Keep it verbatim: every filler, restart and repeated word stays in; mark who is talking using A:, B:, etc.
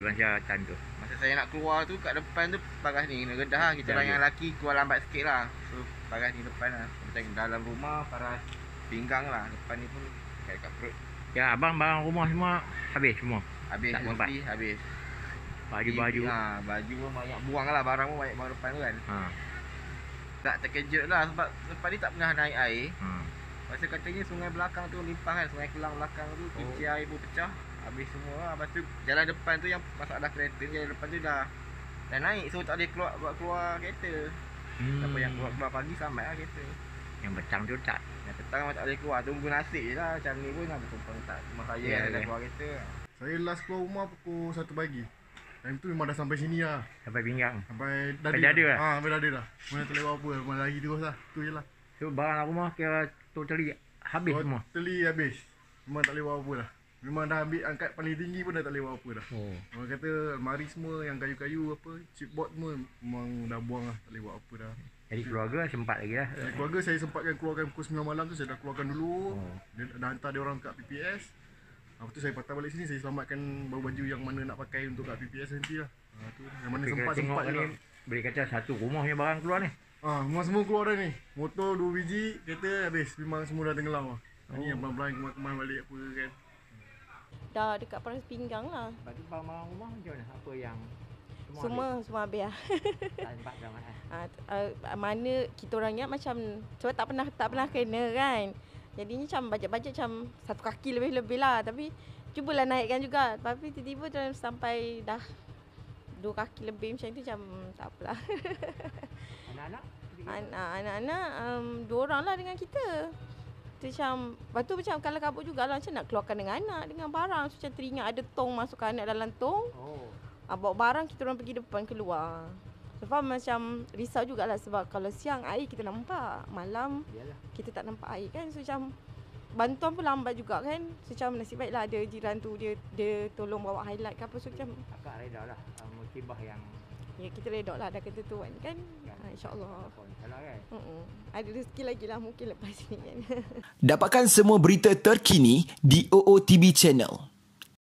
A: Kurang siasatan tu.
B: Masa saya nak keluar tu kat depan tu paras ni kena redah lah. Kita orang yang lelaki keluar lambat sikit lah. So paras ni depan lah. Macam dalam rumah paras pinggang lah. Depan ni pun kat, kat perut.
A: Ya, abang barang rumah semua habis semua.
B: Habis
A: tak
B: mesti habis.
A: Baju-baju.
B: Ha, baju pun banyak buang lah, barang pun banyak buang depan tu kan.
A: Ha.
B: Tak terkejut lah sebab lepas ni tak pernah naik air.
A: Ha.
B: Masa katanya sungai belakang tu limpah kan, sungai Kelang belakang tu kunci oh. air pun pecah. Habis semua lah. Lepas tu jalan depan tu yang masalah kereta, jalan depan tu dah dah naik, so tak boleh keluar buat keluar kereta. Hmm. Siapa yang keluar, keluar pagi sampai lah kereta.
A: Yang petang tu tak.
B: Yang petang memang tak boleh keluar, tunggu nasib je lah. Macam ni pun ada tumpang tak. Rumah saya yeah, kan dah keluar kereta.
C: Saya last keluar rumah pukul satu pagi. Time tu memang dah sampai sini lah.
A: Sampai pinggang.
C: Sampai dada.
A: Sampai dada lah?
C: Haa, sampai dada lah. Mana tak lewat apa, memang lari terus lah. Tu je lah.
A: So barang rumah kira totally habis
C: Tot
A: semua?
C: Totally habis. Memang tak lewat apa lah. Memang dah ambil angkat paling tinggi pun dah tak lewat apa dah. Oh. Orang kata almari semua yang kayu-kayu apa, chipboard semua memang dah buang lah. Tak lewat apa dah.
A: Jadi keluarga sempat lagi lah?
C: Jadi keluarga saya sempatkan keluarkan pukul sembilan malam tu, saya dah keluarkan dulu. Oh. Dia, dah hantar dia orang kat P P S. Lepas tu saya patah balik sini, saya selamatkan baju-baju yang mana nak pakai untuk kat P P S nanti lah. Ha, tu yang mana sempat-sempat je lah.
A: Boleh kata satu rumah punya barang keluar ni?
C: Ah, ha, semua keluar dah ni. Motor dua biji, kereta habis. Memang semua dah tenggelam lah. Oh. Ni yang pelan-pelan kemas-kemas balik apa kan.
D: Dah dekat paras pinggang lah.
A: Lepas tu barang-barang rumah macam mana? Apa yang
D: semua semua habis, semua habis lah.
A: Tak sempat sangat lah.
D: Ha, uh, mana kita orang ingat macam sebab tak pernah tak pernah kena kan. Jadinya macam bajet-bajet macam satu kaki lebih-lebih lah. Tapi cubalah naikkan juga. Tapi tiba-tiba sampai dah dua kaki lebih macam tu macam tak apalah.
A: Anak-anak?
D: Anak-anak um, dua orang lah dengan kita. Tu macam, lepas tu macam kalau kabut jugalah macam nak keluarkan dengan anak, dengan barang. So, macam teringat ada tong masukkan anak dalam tong. Oh. Ha, bawa barang kita orang pergi depan keluar. So, faham macam risau jugalah sebab kalau siang air kita nampak, malam yalah, kita tak nampak air kan. So macam bantuan pun lambat juga kan. So macam nasib baiklah ada jiran tu dia dia tolong bawa highlight ke apa. So macam
A: akak reda lah uh, musibah yang
D: ya kita reda lah dah ketentuan kan, kan? Ha, InsyaAllah kan? uh-uh. Ada rezeki lagi lah mungkin lepas ni kan.
E: Dapatkan semua berita terkini di O O T V Channel.